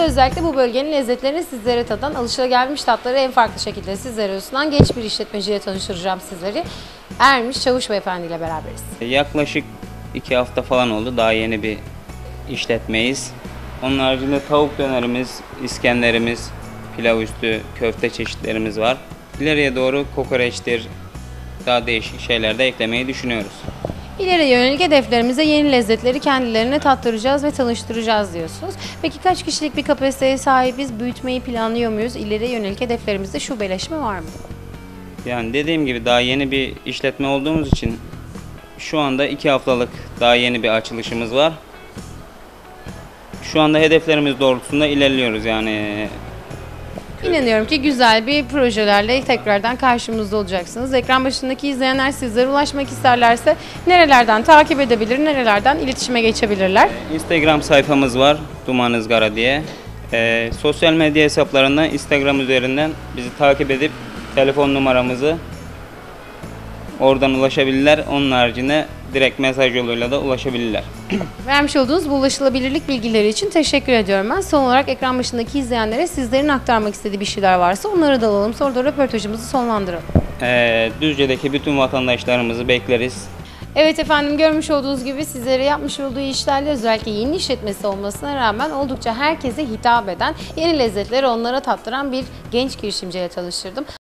özellikle bu bölgenin lezzetlerini sizlere tadan, alışılagelmiş tatları en farklı şekilde sizlere sunan genç bir işletmeciyle tanıştıracağım sizleri. Ermiş Çavuş Beyefendi ile beraberiz. Yaklaşık 2 hafta falan oldu. Daha yeni bir işletmeyiz. Onun haricinde tavuk dönerimiz, İskenderimiz, pilav üstü köfte çeşitlerimiz var. İleriye doğru kokoreçtir, daha değişik şeyler de eklemeyi düşünüyoruz. İleri yönelik hedeflerimize yeni lezzetleri kendilerine tattıracağız ve tanıştıracağız diyorsunuz. Peki kaç kişilik bir kapasiteye sahibiz? Büyütmeyi planlıyor muyuz? İleri yönelik hedeflerimizde şubeleşme var mı? Yani dediğim gibi daha yeni bir işletme olduğumuz için şu anda 2 haftalık daha yeni bir açılışımız var. Şu anda hedeflerimiz doğrultusunda ilerliyoruz yani. İnanıyorum ki güzel bir projelerle tekrardan karşımızda olacaksınız. Ekran başındaki izleyenler sizlere ulaşmak isterlerse nerelerden takip edebilir, nerelerden iletişime geçebilirler? Instagram sayfamız var, Duman Izgara diye. Sosyal medya hesaplarından Instagram üzerinden bizi takip edip telefon numaramızı oradan ulaşabilirler. Onun haricinde direkt mesaj yoluyla da ulaşabilirler. Vermiş olduğunuz bu ulaşılabilirlik bilgileri için teşekkür ediyorum ben. Son olarak ekran başındaki izleyenlere sizlerin aktarmak istediği bir şeyler varsa onları da alalım. Sonra da röportajımızı sonlandıralım. Düzce'deki bütün vatandaşlarımızı bekleriz. Evet efendim, görmüş olduğunuz gibi sizlere yapmış olduğu işlerle özellikle yeni işletmesi olmasına rağmen oldukça herkese hitap eden, yeni lezzetleri onlara tattıran bir genç girişimciyle tanıştırdım.